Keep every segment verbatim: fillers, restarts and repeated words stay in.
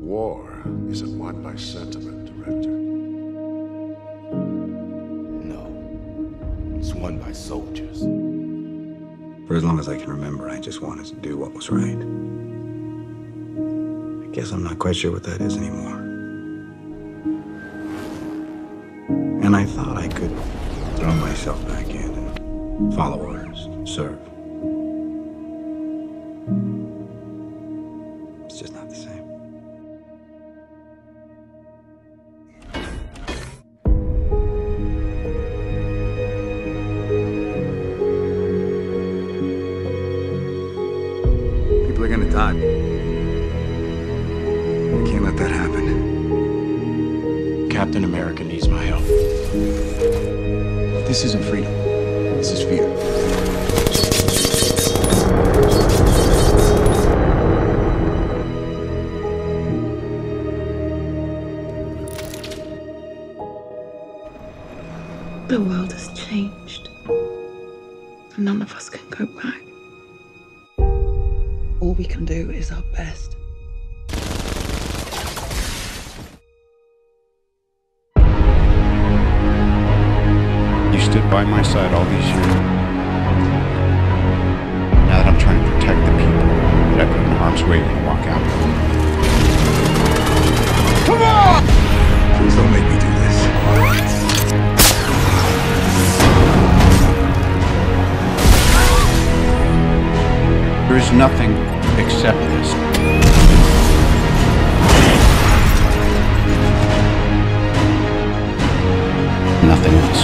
war isn't won by sentiment, Director. No. It's won by soldiers. For as long as I can remember, I just wanted to do what was right. I guess I'm not quite sure what that is anymore. And I thought I could throw myself back in and follow orders, serve. It's just not the same. People are gonna die. We can't let that happen. Captain America needs my help. This isn't freedom. This is fear. The world has changed. None of us can go back. All we can do is our best. You stood by my side all these years. Now that I'm trying to protect the people that I put in harm's way when I walk out. Come on! Please don't make me do this. There is nothing except this. Nothing else.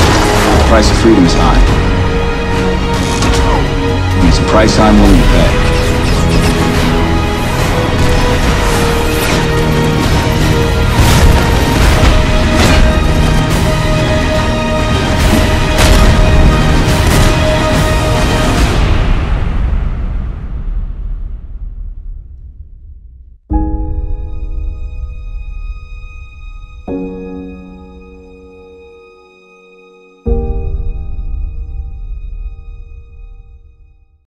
The price of freedom is high. And it's a price I'm willing to pay.